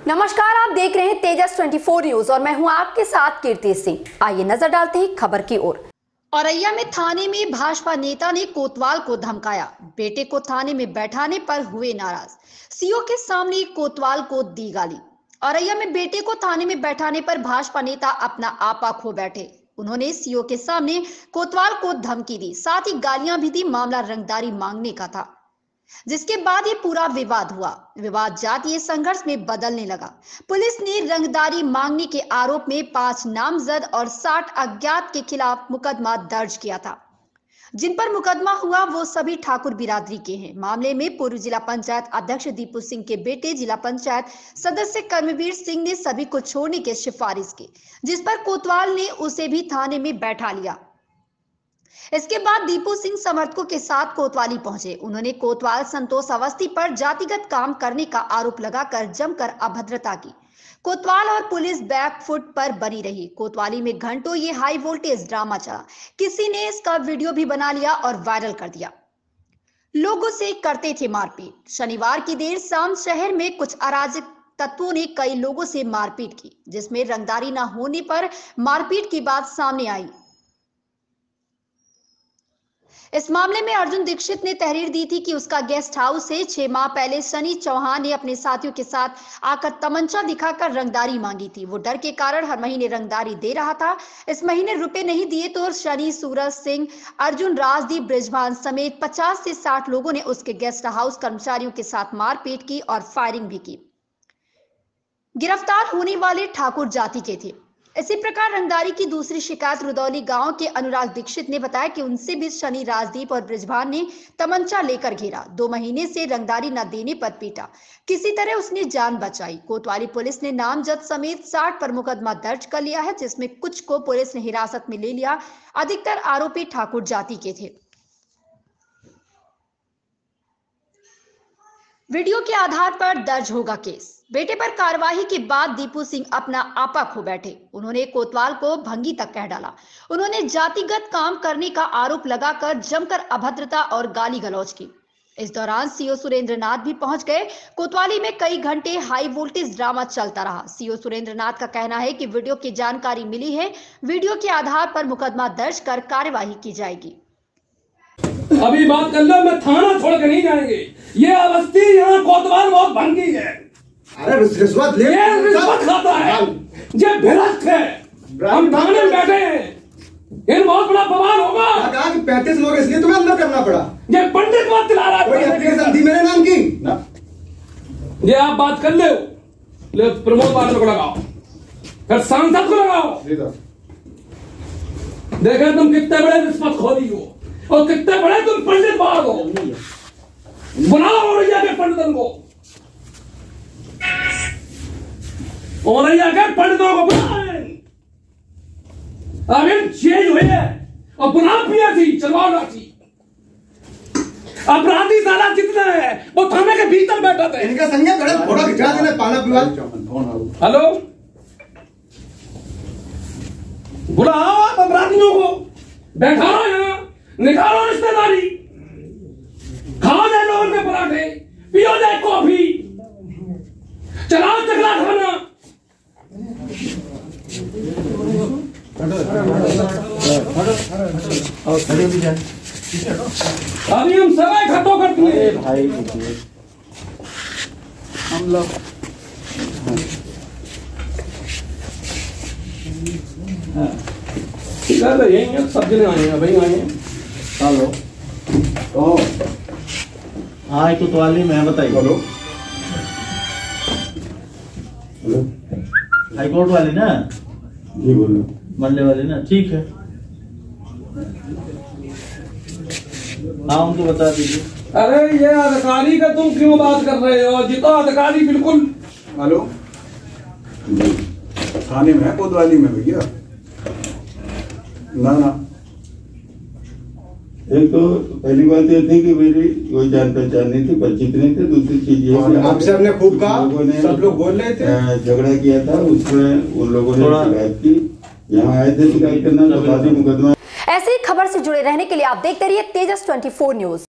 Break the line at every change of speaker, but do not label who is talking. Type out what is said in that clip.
नमस्कार, आप देख रहे हैं तेजस 24 न्यूज और मैं हूं आपके साथ कीर्ति सिंह। आइए नजर डालते हैं खबर की ओर। औरैया में थाने में भाजपा नेता ने कोतवाल को धमकाया। बेटे को थाने में बैठाने पर हुए नाराज। सीओ के सामने कोतवाल को दी गाली। औरैया में बेटे को थाने में बैठाने पर भाजपा नेता अपना आपा खो बैठे। उन्होंने सीओ के सामने कोतवाल को धमकी दी, साथ ही गालियां भी दी। मामला रंगदारी मांगने का था, जिसके बाद ये पूरा विवाद हुआ। विवाद जातीय संघर्ष में बदलने लगा। पुलिस ने रंगदारी मांगने के आरोप में 5 नामजद और 60 अज्ञात के खिलाफ मुकदमा दर्ज किया था। जिन पर मुकदमा हुआ वो सभी ठाकुर बिरादरी के हैं। मामले में पूर्व जिला पंचायत अध्यक्ष दीपू सिंह के बेटे जिला पंचायत सदस्य कर्मवीर सिंह ने सभी को छोड़ने की सिफारिश की, जिस पर कोतवाल ने उसे भी थाने में बैठा लिया। इसके बाद दीपू सिंह समर्थकों के साथ कोतवाली पहुंचे। उन्होंने कोतवाल संतोष अवस्थी पर जातिगत काम करने का आरोप लगाकर जमकर अभद्रता की। कोतवाल और पुलिस बैकफुट पर बनी रही। कोतवाली में घंटों ये हाई वोल्टेज ड्रामा चला। किसी ने इसका वीडियो भी बना लिया और वायरल कर दिया। लोगों से करते थे मारपीट। शनिवार की देर शाम शहर में कुछ अराजक तत्वों ने कई लोगों से मारपीट की, जिसमें रंगदारी न होने पर मारपीट की बात सामने आई। इस मामले में अर्जुन दीक्षित ने तहरीर दी थी कि उसका गेस्ट हाउस से 6 माह पहले सनी चौहान ने अपने साथियों के साथ आकर तमंचा दिखाकर रंगदारी मांगी थी। वो डर के कारण हर महीने रंगदारी दे रहा था। इस महीने रुपए नहीं दिए तो सनी, सूरज सिंह, अर्जुन, राजदीप, बृजभान समेत 50 से 60 लोगों ने उसके गेस्ट हाउस कर्मचारियों के साथ मारपीट की और फायरिंग भी की। गिरफ्तार होने वाले ठाकुर जाति के थे। इसी प्रकार रंगदारी की दूसरी शिकायत रुदौली गांव के अनुराग दीक्षित ने बताया कि उनसे भी शनि, राजदीप और बृजभान ने तमंचा लेकर घेरा। 2 महीने से रंगदारी न देने पर पीटा। किसी तरह उसने जान बचाई। कोतवाली पुलिस ने नामजद समेत 60 पर मुकदमा दर्ज कर लिया है, जिसमें कुछ को पुलिस ने हिरासत में ले लिया। अधिकतर आरोपी ठाकुर जाति के थे। वीडियो के आधार पर दर्ज होगा केस। बेटे पर कार्रवाई के बाद दीपू सिंह अपना आपा खो बैठे। उन्होंने कोतवाल को भंगी तक कह डाला। उन्होंने जातिगत काम करने का आरोप लगाकर जमकर अभद्रता और गाली गलौज की। इस दौरान सीओ सुरेंद्रनाथ भी पहुंच गए। कोतवाली में कई घंटे हाई वोल्टेज ड्रामा चलता रहा। सीओ सुरेंद्रनाथ का कहना है कि वीडियो की जानकारी मिली है। वीडियो के आधार पर मुकदमा दर्ज कर कार्यवाही की जाएगी।
अभी बात कर लो, मैं थाना छोड़ के नहीं जाएंगे। ये अवस्थी यहाँ कोतवाल बहुत भंगी है।
अरे रिश्वत ले,
ये रिश्वत खाता है, ये भ्रष्ट है। हम थाने में बैठे हैं, ये बहुत बड़ा बवाल होगा।
कहा कि 35 लोग इसलिए तुम्हें अंदर करना पड़ा।
ये पंडित बात दिला रहा है।
कोई एप्लीकेशन दी मेरे नाम की ना।
ये आप बात कर ले प्रमोद पाटिल को लगाओ, फिर सांसद को लगाओ। देखे तुम कितने बड़े रिश्वतखोरी हो और कितने बड़े तुम पंडित बाग हो। बुलाओ औरैया के पंडितों को, औरैया के पंडितों को बुलाएं। अगर चेंज हुए और बुलाओ पीएसी, चलवाओ लाठी। अपराधी साला कितने हैं वो थाने के भीतर बैठा था।
इनका संज्ञा गलत फोटो खिंचा देने पाना विवाद।
हेलो, बुलाओ आप अपराधियों को, बैठाओ यहाँ, निकालो रिश्तेदारी, खाओ जाए लोगों के पराठे, पियो जाए कॉफी, चलाओ चकला खाना। अभी हम सब इकट्ठो करते हैं भाई। हम लोग यही सब जने आए हैं भाई, आए हैं।
हेलो, तो हाँ कोतवाली में बताइए।
हेलो,
हाई कोर्ट वाली ना
जी बोलो।
मंडे वाली ना, ठीक है। हाँ उनको बता दीजिए।
अरे ये अधिकारी का तुम क्यों बात कर रहे हो? जितना अधिकारी बिल्कुल।
हेलो, थाने में है कोतवाली में भैया। ना
एक तो पहली बात ये थी कि मेरी कोई जान पहचान नहीं थी, परिचित नहीं थे। दूसरी चीज ये
आपसे हमने खूब कहा, सब लोग बोल रहे थे,
झगड़ा किया था, उसमें उन लोगों ने शिकायत की। यहाँ आए थे शिकायत करना, तो मुकदमा।
ऐसी खबर से जुड़े रहने के लिए आप देखते रहिए तेजस 24 न्यूज।